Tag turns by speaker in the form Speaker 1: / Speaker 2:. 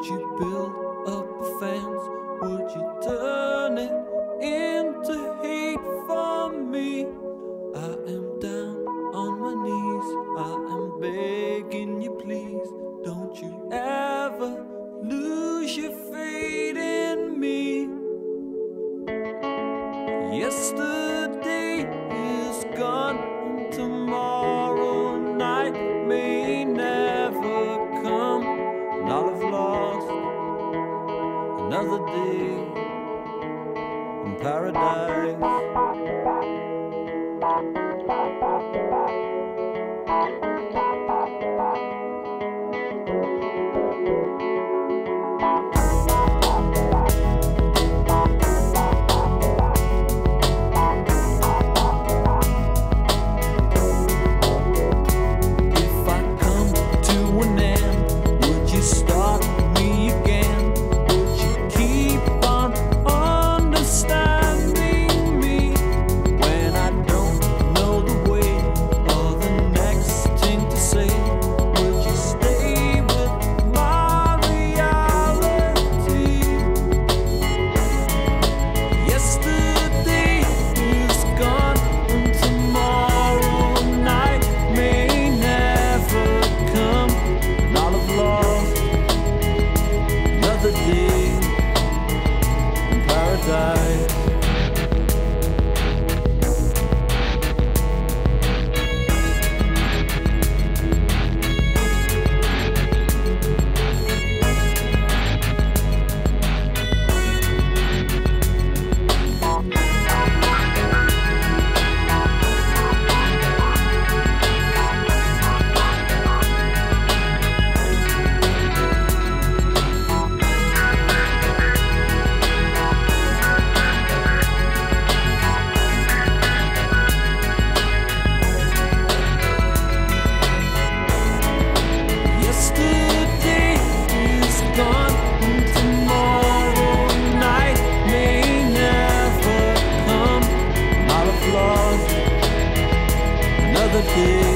Speaker 1: Would you build up a fence? Would you turn it into hate for me? I am down on my knees, I am begging you please. Don't you ever lose your faith in me. Yesterday is gone, and tomorrow night may never come, and I'll have lost another day in paradise.
Speaker 2: Day